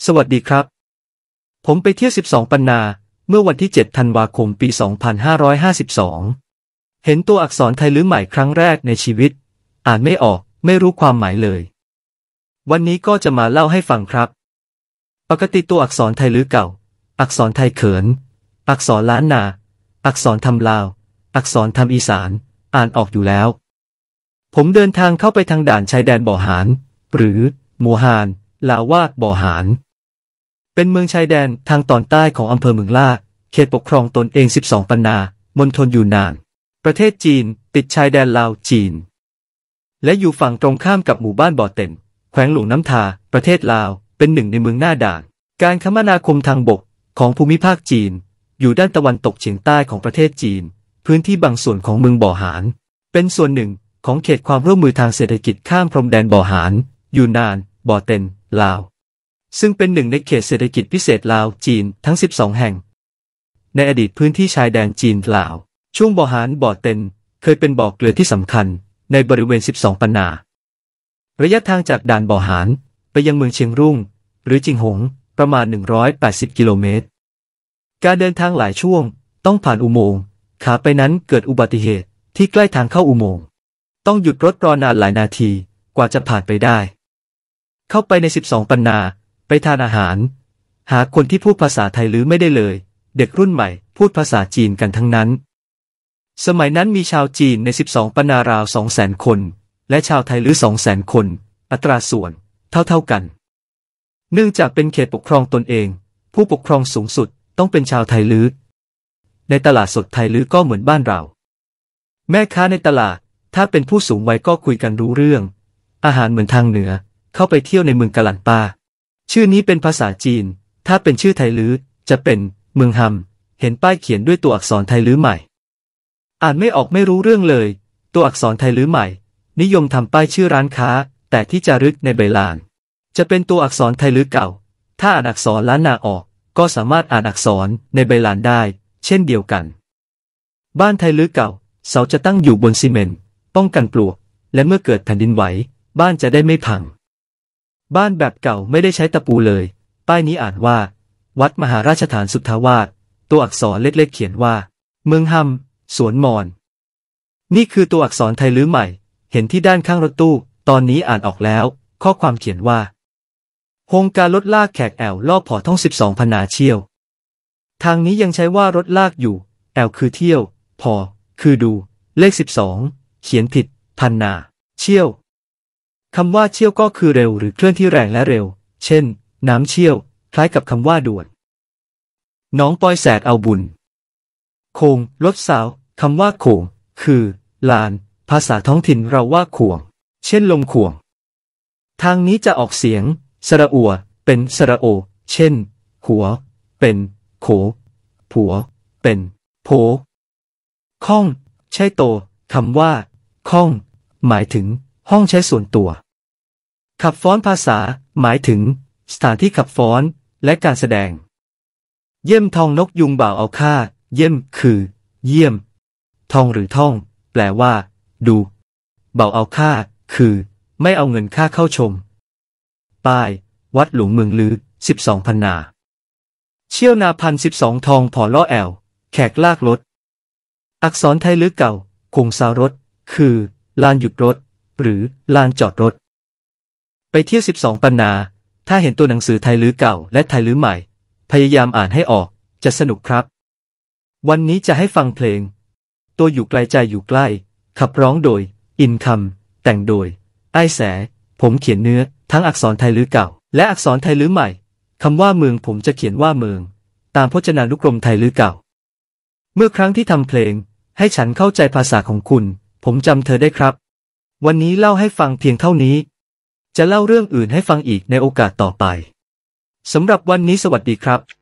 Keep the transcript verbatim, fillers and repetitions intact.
สวัสดีครับผมไปเที่ยวสิบสองปันนาเมื่อวันที่เจ็ดธันวาคมปีสองพันห้าร้อยห้าสิบสองเห็นตัวอักษรไทยลื้อใหม่ครั้งแรกในชีวิตอ่านไม่ออกไม่รู้ความหมายเลยวันนี้ก็จะมาเล่าให้ฟังครับปกติตัวอักษรไทยลื้อเก่าอักษรไทยเขินอักษรล้านนาอักษรทำลาวอักษรทำอีสานอ่านออกอยู่แล้วผมเดินทางเข้าไปทางด่านชายแดนบ่อหานหรือมัวฮานลาวว่าบ่อหานเป็นเมืองชายแดนทางตอนใต้ของอำเภอเมืองล่าเขตปกครองตนเองสิบสองปันนามณฑลยูนนานประเทศจีนติดชายแดนลาวจีนและอยู่ฝั่งตรงข้ามกับหมู่บ้านบ่อเต็นแขวงหลวงน้ำทาประเทศลาวเป็นหนึ่งในเมืองหน้าด่านการคมนาคมทางบกของภูมิภาคจีนอยู่ด้านตะวันตกเฉียงใต้ของประเทศจีนพื้นที่บางส่วนของเมืองบ่อหานเป็นส่วนหนึ่งของเขตความร่วมมือทางเศรษฐกิจข้ามพรมแดนบ่อหานยูนนานบ่อเต็นลาวซึ่งเป็นหนึ่งในเขตเศรษฐกิจพิเศษลาวจีนทั้งสิบสองแห่งในอดีตพื้นที่ชายแดนจีนลาวช่วงบ่อหานบ่อเต็นเคยเป็นบ่อเกลือที่สำคัญในบริเวณสิบสองปันนาระยะทางจากด่านบ่อหานไปยังเมืองเชียงรุ่งหรือจิงหงประมาณหนึ่งร้อยแปดสิบกิโลเมตรการเดินทางหลายช่วงต้องผ่านอุโมงค์ขาไปนั้นเกิดอุบัติเหตุที่ใกล้ทางเข้าอุโมงค์ต้องหยุดรถรอนานหลายนาทีกว่าจะผ่านไปได้เข้าไปในสิบสองปันนาไปทานอาหารหาคนที่พูดภาษาไทยหรือไม่ได้เลยเด็กรุ่นใหม่พูดภาษาจีนกันทั้งนั้นสมัยนั้นมีชาวจีนในสิบสองปันนาราว สองแสน คนและชาวไทยหรือ สองแสน คนอัตราส่วนเท่าๆกันเนื่องจากเป็นเขตปกครองตนเองผู้ปกครองสูงสุดต้องเป็นชาวไทยลื้อในตลาดสดไทยลื้อก็เหมือนบ้านเราแม่ค้าในตลาดถ้าเป็นผู้สูงวัยก็คุยกันรู้เรื่องอาหารเหมือนทางเหนือเข้าไปเที่ยวในเมืองกะหลั่นปาชื่อนี้เป็นภาษาจีนถ้าเป็นชื่อไทยลื้อจะเป็นเมืองฮัมเห็นป้ายเขียนด้วยตัวอักษรไทยลื้อใหม่อ่านไม่ออกไม่รู้เรื่องเลยตัวอักษรไทยลื้อใหม่นิยมทำป้ายชื่อร้านค้าแต่ที่จารึกในใบลานจะเป็นตัวอักษรไทยลื้อเก่าถ้าอ่านอักษรล้านนาออกก็สามารถอ่านอักษรในใบลานได้เช่นเดียวกันบ้านไทยลื้อเก่าเสาจะตั้งอยู่บนซีเมนต์ป้องกันปลวกและเมื่อเกิดแผ่นดินไหวบ้านจะได้ไม่พังบ้านแบบเก่าไม่ได้ใช้ตะปูเลยป้ายนี้อ่านว่าวัดมหาราชฐานสุทธาวาสตัวอักษรเล็กๆเขียนว่าเมืองฮัมสวนมอนนี่คือตัวอักษรไทยลื้อใหม่เห็นที่ด้านข้างรถตู้ตอนนี้อ่านออกแล้วข้อความเขียนว่าโครงการรถลากแขกแอลลอบผอท่องสิบสองพันนาเที่ยวทางนี้ยังใช้ว่ารถลากอยู่แอลคือเที่ยวพอคือดูเลขสิบสองเขียนผิดพันนาเชี่ยวคำว่าเชี่ยวก็คือเร็วหรือเคลื่อนที่แรงและเร็วเช่นน้ำเชี่ยวคล้ายกับคำว่าด่วนน้องปอยแสกเอาบุญโคงรถสาวคำว่าโขงคือลานภาษาท้องถิ่นเราว่าข่วงเช่นลมข่วงทางนี้จะออกเสียงสระอัวเป็นสระโอเช่นหัวเป็นโขผัวเป็นโผข้องใช่โตคำว่าข้องหมายถึงห้องใช้ส่วนตัวขับฟ้อนภาษาหมายถึงสถานที่ขับฟ้อนและการแสดงเยี่ยมทองนกยุงบ่าวเอาค่าเยี่ยมคือเยี่ยมทองหรือท่องแปลว่าดูบ่าวเอาค่าคือไม่เอาเงินค่าเข้าชมป้ายวัดหลวงเมืองลือสิบสองพันนาเชี่ยวนาพันสิบสองทองผอล้อแอลแขกลากรถอักษรไทยลื้อเก่าคงซารถคือลานหยุดรถหรือลานจอดรถไปเที่ยวสิบสองปันนาถ้าเห็นตัวหนังสือไทยลื้อเก่าและไทยลื้อใหม่พยายามอ่านให้ออกจะสนุกครับวันนี้จะให้ฟังเพลงตัวอยู่ไกลใจอยู่ใกล้ขับร้องโดยอินคำแต่งโดยไอ้แสผมเขียนเนื้อทั้งอักษรไทยลื้อเก่าและอักษรไทยลื้อใหม่คำว่าเมืองผมจะเขียนว่าเมืองตามพจนานุกรมไทยลื้อเก่าเมื่อครั้งที่ทำเพลงให้ฉันเข้าใจภาษาของคุณผมจำเธอได้ครับวันนี้เล่าให้ฟังเพียงเท่านี้จะเล่าเรื่องอื่นให้ฟังอีกในโอกาสต่อไปสำหรับวันนี้สวัสดีครับ